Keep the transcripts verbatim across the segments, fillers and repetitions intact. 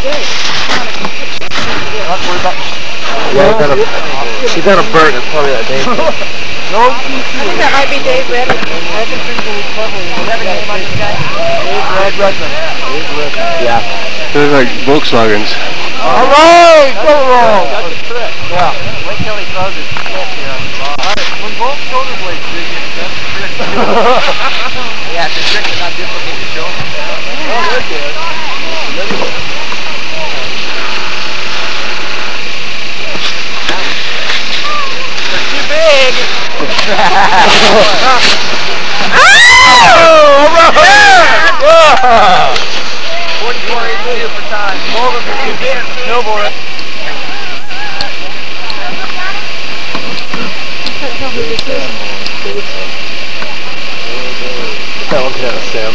Yeah, he's got a, he's got a bird. That's probably that Dave. No, I think that might be Dave Red. I haven't been really clever. You have a name on this guy? Dave Red Redmond. Dave Redmond. Yeah. They're like Volkswagens. All right, go wrong. That's a trick. Yeah. Wait till he throws his stick here on the ball. When both shoulder blades dig in, that's the trick. Yeah, it's a trick that's not difficult to show. Oh, they're good. They're too big. forty-four eighty-two for time. Over for two big snowboard. That one's got a sim.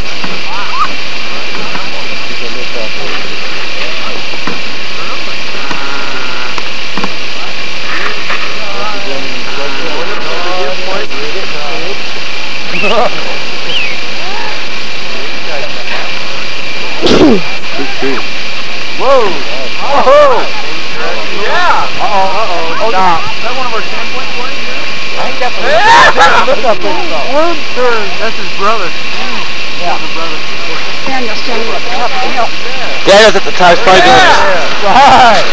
Whoa! Oh! Yeah! Uh-oh, uh-oh, stop. Is that one of our ten point points here? I think that's a One turn. That's his brother. Yeah. His brother. Daniel's standing up top. Daniel. Daniel's at the top, he's probably doing this. Right!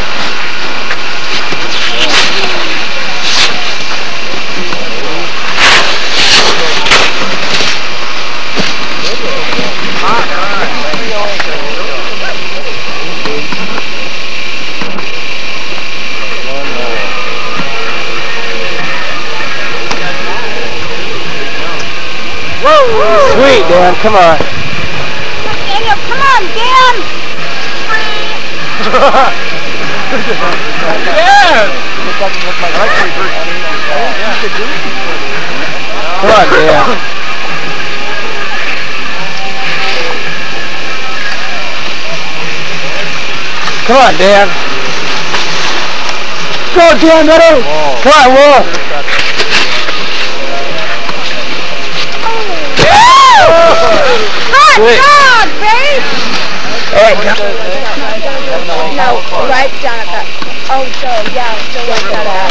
Whoa! Sweet, Dan, come on. Daniel, come on, Dan! Free! Yes! Come on, Dan. Come on, Dan. Go, Dan, buddy! Come on, Wolf! Hot dog, babe! Hey, No, right down at that. Oh, so, yeah, so right down at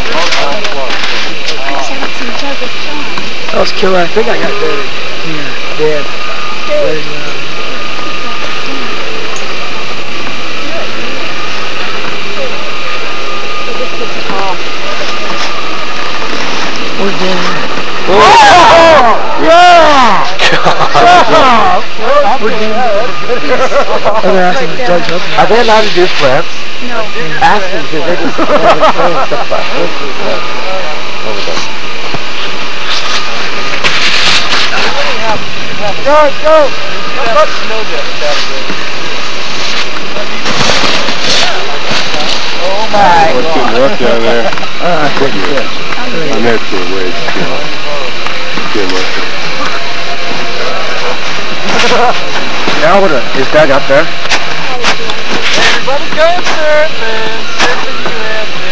that. that was killer. I think I got the yeah, dead. Where's Dan? Oh! Yeah! Are they allowed to do flips? No. Ask them because they just never saying stuff like this. Go, go! That's snow dip category. Oh my What's getting rough down there? Uh, good, good. I'm there for a ways. Getting rough. Now what is Doug up there? Everybody go surfing, surfing U S A.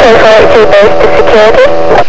forty-two base to security.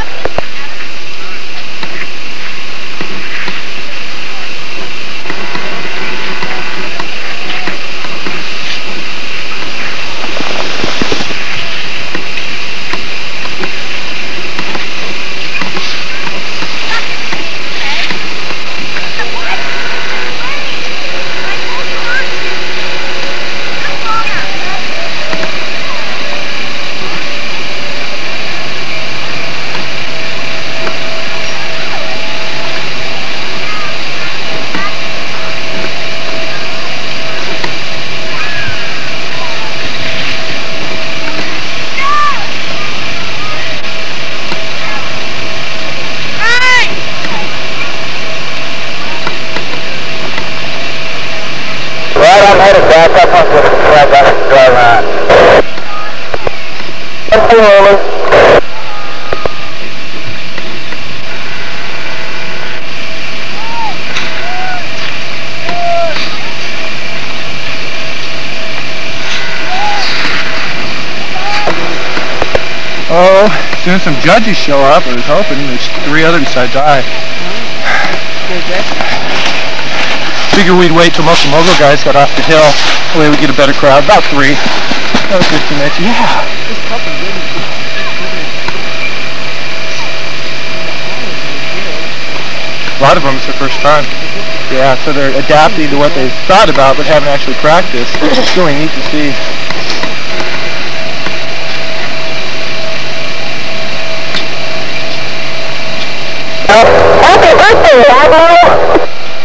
I'm headed back up onto the track. I can drive around. One two over. Oh, as soon as some judges show up, I was hoping there's three others besides I. Figure we'd wait till most of the mogul guys got off the hill. That way we get a better crowd. About three. About fifteen minutes. Yeah. A lot of them, it's their first time. Yeah, so they're adapting to what they thought about but haven't actually practiced. It's really neat to see. Happy birthday, Admiral!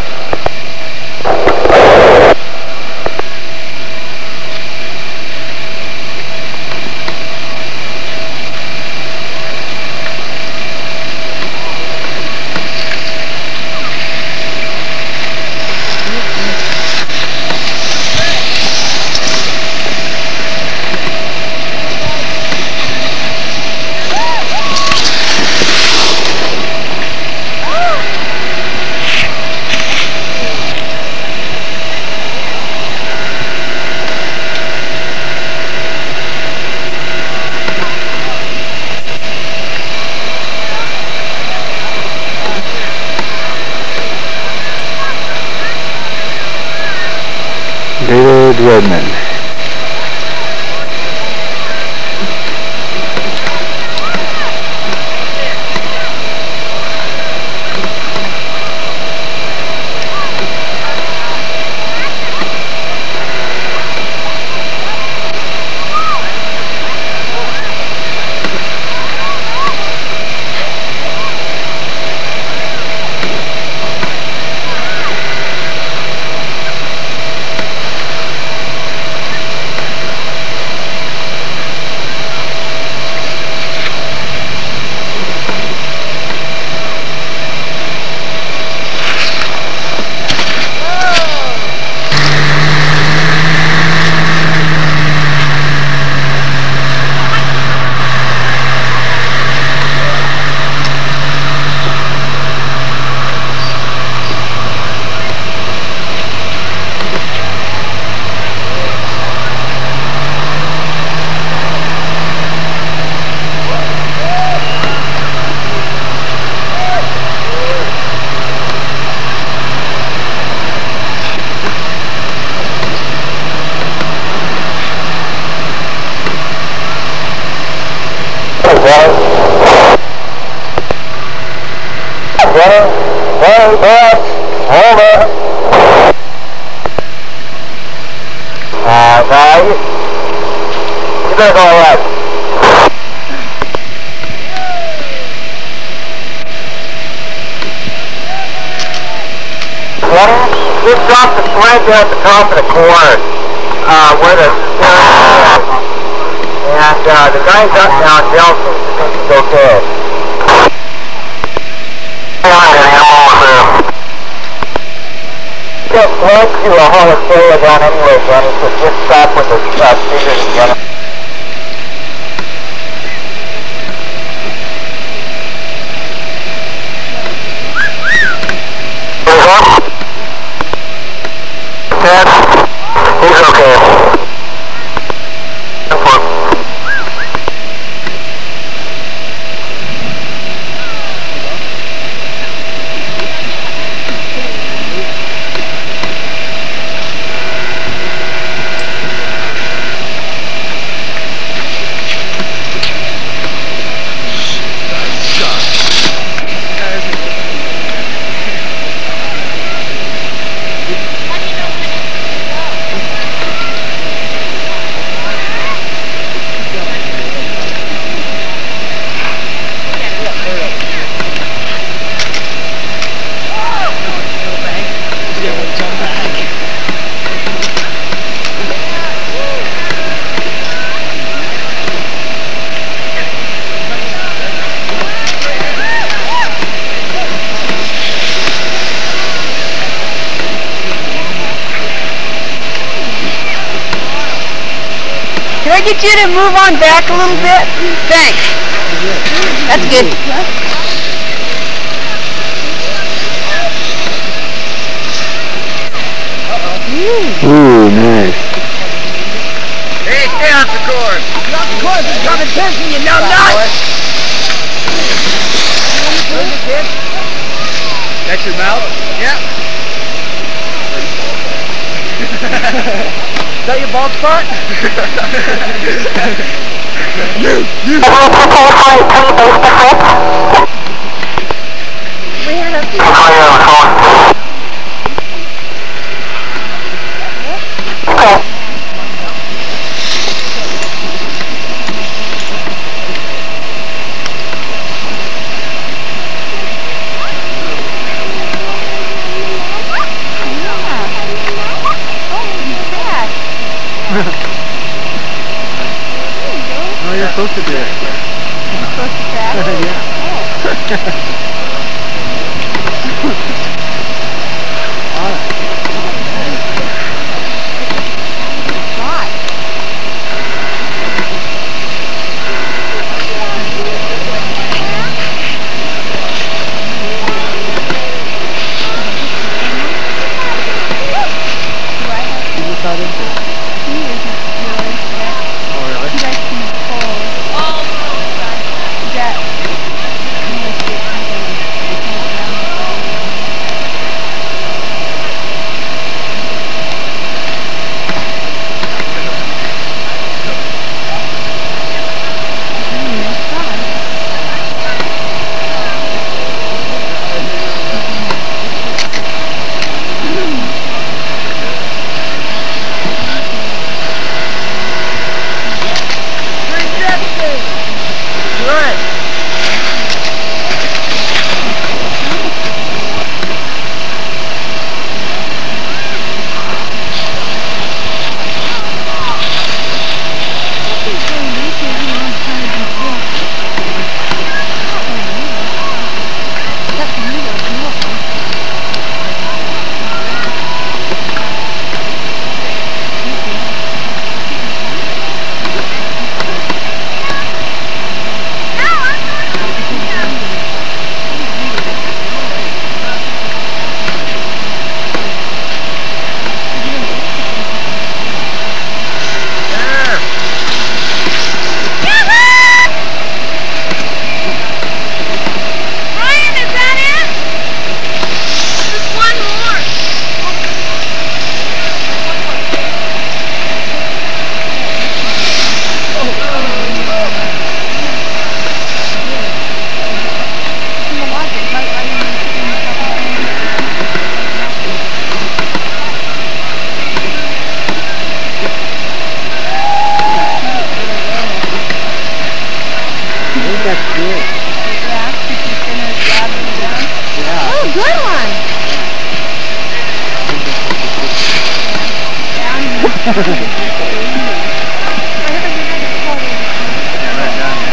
David Redmond. Hey, boss, over. Uh, now you, you better go left. Just drop the flag at the top of the corner, uh, where the steering is. And, uh, the guy's up now, and Dell seems to think he's okay. Just head to a Hall of Fame down anyway, Johnny, so just stop with the uh, speakers again. Ted, he's okay. I get you to move on back a little bit? Thanks. That's good. Ooh, nice. Hey, stay off the course. Off the course, it's competition, you know not. That's your mouth? Yeah. Is that your bald spot? you, you. We had a Oh, you're supposed to do it. You're supposed to crash? Yeah.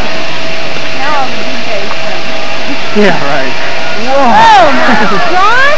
Yeah, right. Whoa! Oh my God!